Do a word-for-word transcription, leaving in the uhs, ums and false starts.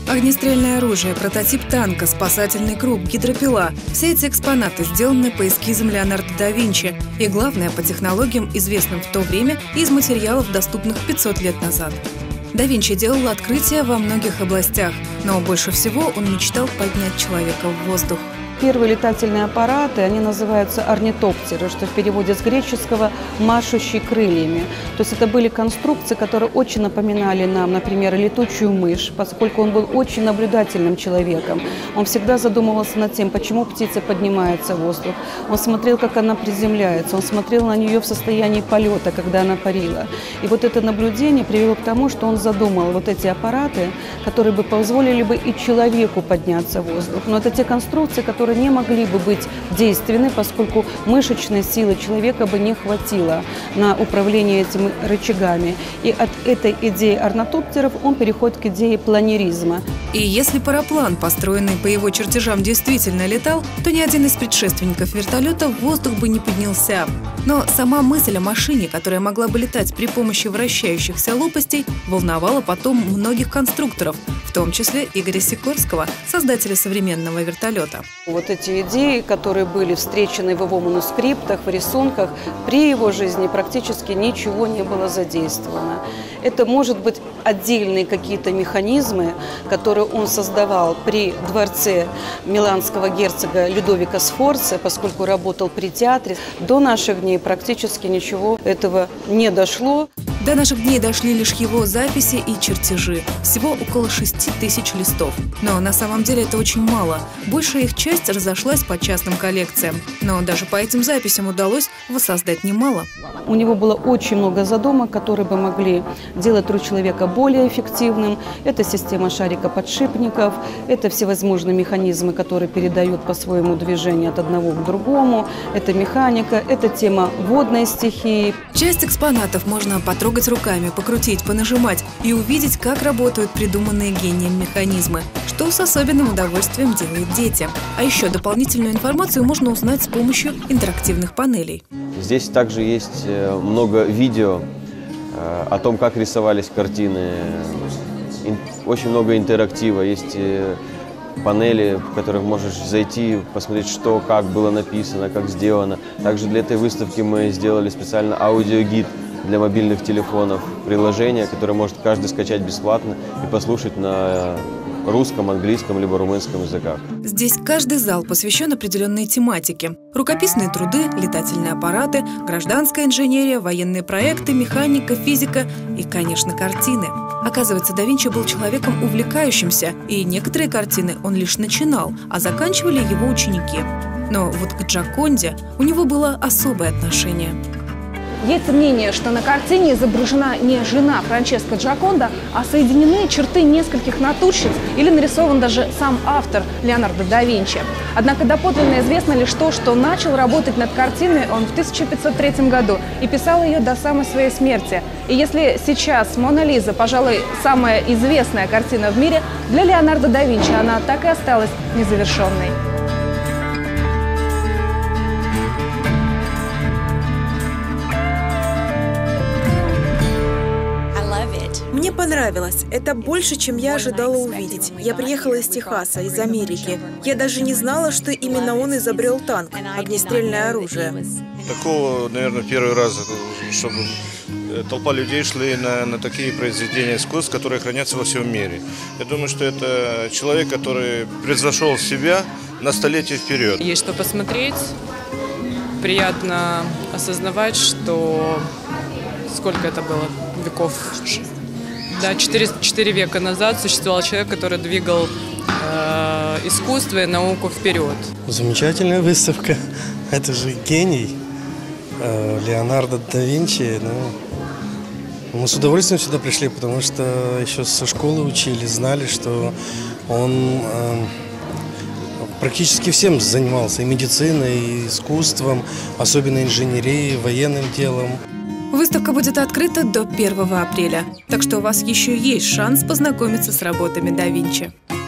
Огнестрельное оружие, прототип танка, спасательный круг, гидропила – все эти экспонаты сделаны по эскизам Леонардо да Винчи и, главное, по технологиям, известным в то время и из материалов, доступных пятьсот лет назад. Да Винчи делал открытия во многих областях, но больше всего он мечтал поднять человека в воздух. Первые летательные аппараты, они называются орнитоптеры, что в переводе с греческого «машущий крыльями». То есть это были конструкции, которые очень напоминали нам, например, летучую мышь, поскольку он был очень наблюдательным человеком. Он всегда задумывался над тем, почему птица поднимается в воздух. Он смотрел, как она приземляется, он смотрел на нее в состоянии полета, когда она парила. И вот это наблюдение привело к тому, что он задумал вот эти аппараты, которые бы позволили бы и человеку подняться в воздух. Но это те конструкции, которые не могли бы быть действенны, поскольку мышечной силы человека бы не хватило на управление этими рычагами. И от этой идеи орнитоптеров он переходит к идее планеризма. И если параплан, построенный по его чертежам, действительно летал, то ни один из предшественников вертолета в воздух бы не поднялся. Но сама мысль о машине, которая могла бы летать при помощи вращающихся лопастей, волновала потом многих конструкторов, в том числе Игоря Сикорского, создателя современного вертолета. Вот эти идеи, которые были встречены в его манускриптах, в рисунках, при его жизни практически ничего не было задействовано. Это, может быть, отдельные какие-то механизмы, которые он создавал при дворце миланского герцога Людовика Сфорца, поскольку работал при театре. До наших дней практически ничего этого не дошло. До наших дней дошли лишь его записи и чертежи. Всего около шести тысяч листов. Но на самом деле это очень мало. Большая их часть разошлась по частным коллекциям. Но даже по этим записям удалось воссоздать немало. У него было очень много задумок, которые бы могли делать труд человека более эффективным. Это система шарикоподшипников, это всевозможные механизмы, которые передают по своему движению от одного к другому. Это механика, это тема водной стихии. Часть экспонатов можно потрогать руками, покрутить, понажимать и увидеть, как работают придуманные гением механизмы, что с особенным удовольствием делают дети. А еще дополнительную информацию можно узнать с помощью интерактивных панелей. Здесь также есть много видео о том, как рисовались картины, очень много интерактива, есть панели, в которых можешь зайти, посмотреть, что, как было написано, как сделано. Также для этой выставки мы сделали специально аудиогид для мобильных телефонов, приложение, которое может каждый скачать бесплатно и послушать на русском, английском либо румынском языках. Здесь каждый зал посвящен определенной тематике. Рукописные труды, летательные аппараты, гражданская инженерия, военные проекты, механика, физика и, конечно, картины. Оказывается, да Винчи был человеком увлекающимся, и некоторые картины он лишь начинал, а заканчивали его ученики. Но вот к Джоконде у него было особое отношение. Есть мнение, что на картине изображена не жена Франческо Джоконда, а соединены черты нескольких натурщиц или нарисован даже сам автор Леонардо да Винчи. Однако доподлинно известно лишь то, что начал работать над картиной он в тысяча пятьсот третьем году и писал ее до самой своей смерти. И если сейчас «Мона Лиза», пожалуй, самая известная картина в мире, для Леонардо да Винчи она так и осталась незавершенной. Мне понравилось. Это больше, чем я ожидала увидеть. Я приехала из Техаса, из Америки. Я даже не знала, что именно он изобрел танк, огнестрельное оружие. Такого, наверное, первый раз, чтобы толпа людей шли на, на такие произведения искусств, которые хранятся во всем мире. Я думаю, что это человек, который превзошел себя на столетие вперед. Есть что посмотреть. Приятно осознавать, что сколько это было веков. Да, четыре века назад существовал человек, который двигал э, искусство и науку вперед. Замечательная выставка. Это же гений э, Леонардо да Винчи. Ну, мы с удовольствием сюда пришли, потому что еще со школы учили, знали, что он э, практически всем занимался. И медициной, и искусством, особенно инженерией, военным делом. Выставка будет открыта до первого апреля, так что у вас еще есть шанс познакомиться с работами да Винчи.